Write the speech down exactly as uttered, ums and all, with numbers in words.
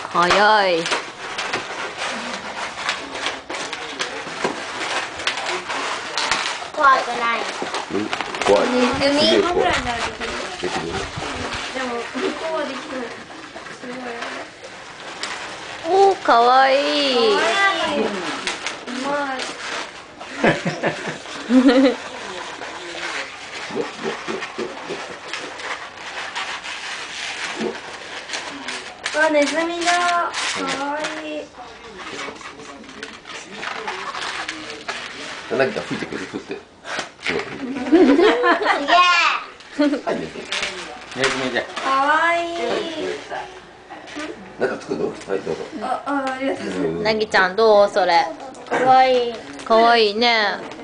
早い。 怖くない。 うん、怖い。 海すげえ怖い。 ぐらいになるとできる。 できるね。 でも向こうはできない。すごい。 おー、かわいい。 かわいい。うまい。あ、ネズミだ。かわいい。 なぎちゃん吹いてくる、振って。すごい。 すげえ。 はい、ね。 ネズミじゃ。 かわいい。 なんか作るの？はい、どうぞ。 あ、あ、ありがとうございます。 なぎちゃんどうそれ。 かわいい。 かわいいね。